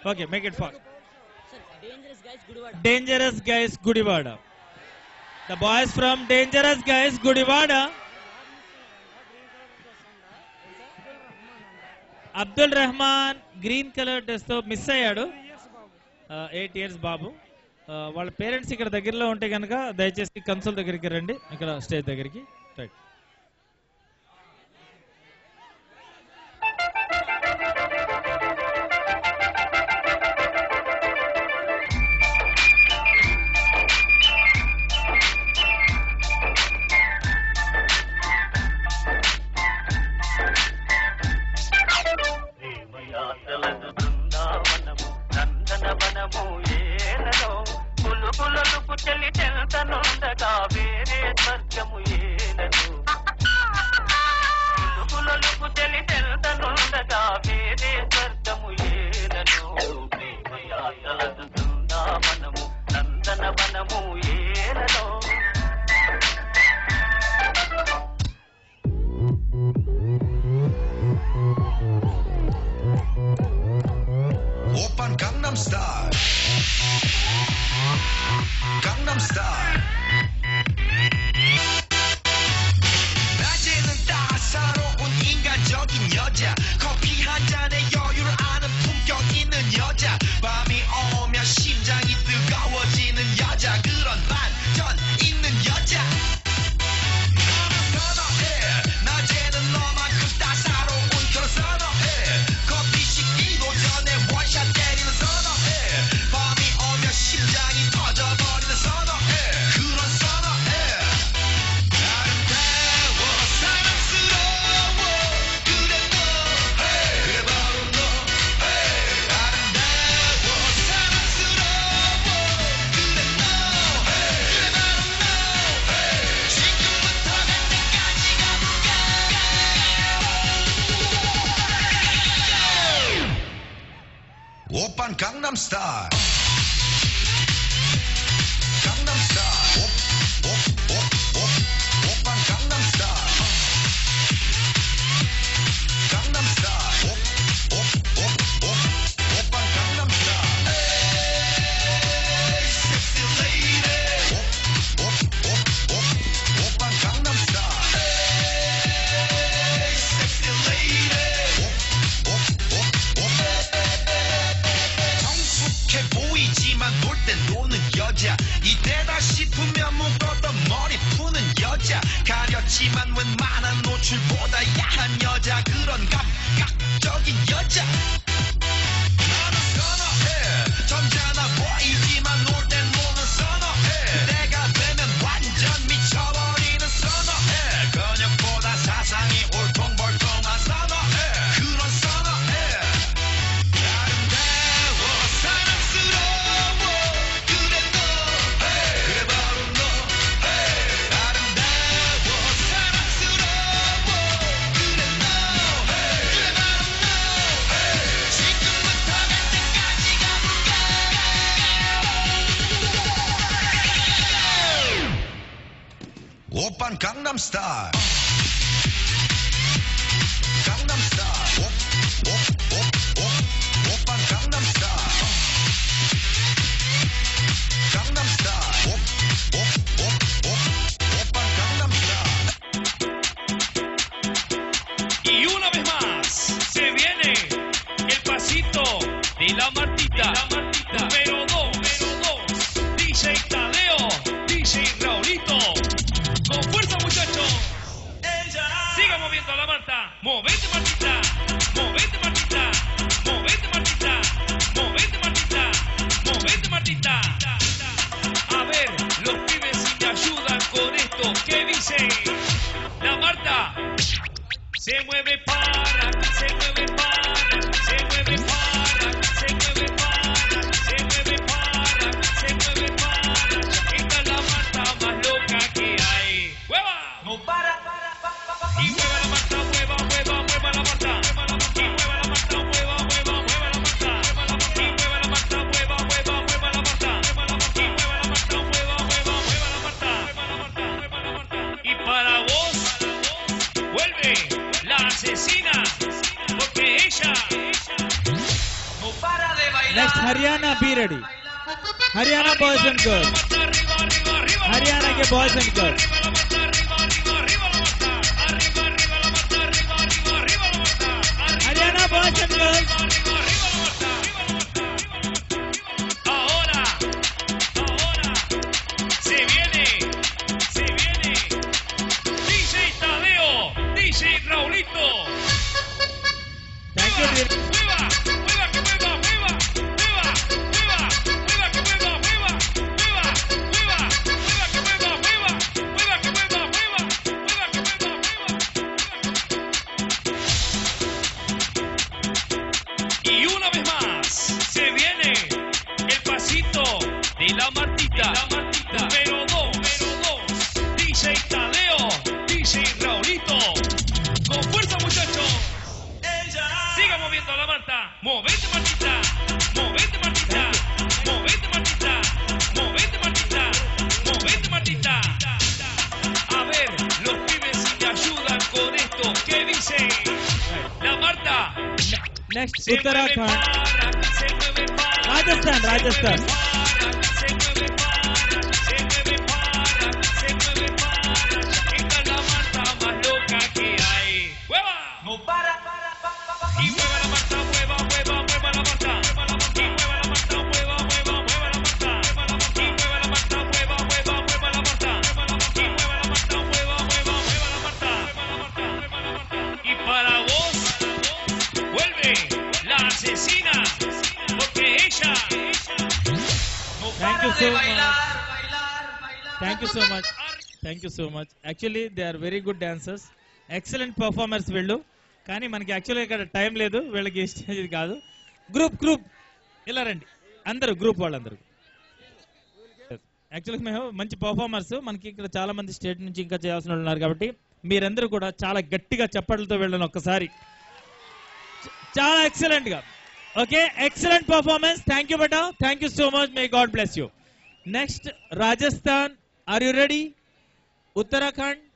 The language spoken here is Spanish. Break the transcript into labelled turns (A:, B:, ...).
A: Okay, make it fast. Dangerous Guys, Gudivada. The boys from Dangerous Guys, Gudivada. Abdul Rahman, green color dress తో miss అయ్యాడు. 8 years బాబు. వాళ్ళ పేరెంట్స్ ఇక్కడ దగ్గరలో ఉంటే కనుక దయచేసి కన్సోల్ దగ్గరికి రండి, ఇక్కడ స్టేజ్ దగ్గరికి. Right.
B: Oppan Gangnam Style. Gangnam Style. 낮에는 따사로운 인간적인 여자, 커피 한 잔에 여유를 아는 품격 있는 여자, 밤이 오면 심장이 뜨거워지는 여자, 그런 반전 있는 여자. 나는 선호해. 낮에는 너만큼 따사로운 그런 선호해. 커피 식기도 전에 원샷 때리는 선호해. 밤이 오면 심장이 터져버리는 선호해. 그런 선호해. 아름다워 사랑스러워 그래 너 그래 바로 너 아름다워 사랑스러워 그래 너 그래 바로 너 지금부터 갈 때까지 가볼까. 오빤 강남 스타일. 강남 스타일. 오빤 강남 스타일. 강남 스타일. 오빤 강남 스타일. Sexy lady. 오빤 강남 스타일. Sexy lady. 성숙해 보이지만 놀 땐 노는 여자, 이때다 싶으면 묶었던 머리 푸는 여자, 가렸지만 웬만한 노출보다 야한 여자, 그런 감각적인 여자. 나는 선호해. 점잖아 보이지만 놀 땐 노는 선호해. 내가 되면 완전 미쳐버리는 선호해. 근육보다 사상이 울퉁불퉁한 선호해. 그런 선호해. 아름다워 사랑스러워 그래 너 그래 바로 너 아름다워 사랑스러워 그래 너 그래 바로 너 지금부터 갈 때까지 가볼까. 오빤 강남 스타일. 강남 스타일. 오빤 강남 스타일. 강남 스타일. 오빤 강남 스타일.
C: Y una vez más se viene el pasito de la Martita, número 2, DJ Tadeo, DJ Raulito, con fuerza muchachos, siga moviendo la Marta, movete Martita, movete Martita, movete Martita, movete Martita, movete Martita. A ver, los pibes si te ayudan con esto, ¿qué dice? La Marta se mueve para, se mueve para, se mueve para, se mueve para, se mueve para, se mueve para. Esta es la Marta más loca que hay. ¡Hueva! No para. Y mueva la Marta, mueva, mueva, mueva la Marta. Y mueva la Marta, mueva, mueva, mueva la Marta. Y mueva la Marta, mueva, mueva, mueva la Marta. Y mueva la Marta, mueva, mueva, mueva la Marta. Y para vos vuelve la asesina, porque ella no para de bailar.
A: Next, Haryana, be ready. Haryana boys and girls. Haryana ke boys and girls. Haryana boys and girls.
C: Ahora se viene DJ Tadeo, DJ Raulito.
A: Thank you, dear.
C: Y una vez más se viene el pasito de la Martita, número 2, DJ Tadeo, DJ Raulito. Con fuerza, muchachos. Siga moviendo la Marta. Movete, Martita. Movete, Martita. Movete, Martita. Movete, Martita. Movete, Martita. A ver, los pibes si te ayudan con esto. ¿Qué dice? La Marta.
A: Next,
C: Se mueve
A: Uttarakhand.
C: para, se mueve para,
A: Rajasthan, Rajasthan.
C: se mueve para, se mueve para, se mueve para. Esta es la Marta más loca que hay. ¡Mueva! No para. Y mueva la Marta, mueva la Marta. Y mueva la Marta, mueva la Marta. Y mueva la Marta, mueva la Marta. Y mueva la Marta, mueva la Marta. Y para vos vuelve la asesina, porque ella no
A: Thank
C: para
A: you
C: de
A: so
C: bailar.
A: Thank you so much. Thank you so much. Actually, they are very good dancers. Excellent performers వీళ్ళు. కానీ మనకి యాక్చువల్గా ఇక్కడ టైం లేదు, వీళ్ళకి స్టేజ్ కాదు. గ్రూప్ ఇలా రండి, అందరూ గ్రూప్ వాళ్ళందరూ. యాక్చువల్గా మేము మంచి పర్ఫార్మర్స్, మనకి ఇక్కడ చాలా మంది స్టేట్ నుంచి ఇంకా చేయాల్సిన వాళ్ళు ఉన్నారు కాబట్టి మీరందరూ కూడా చాలా గట్టిగా చప్పట్లతో వెళ్ళండి ఒక్కసారి. చాలా ఎక్సలెంట్ గా. Okay, excellent performance. Thank you బేటా, thank you so much. May God bless you. Next, Rajasthan. Are you ready? Uttarakhand.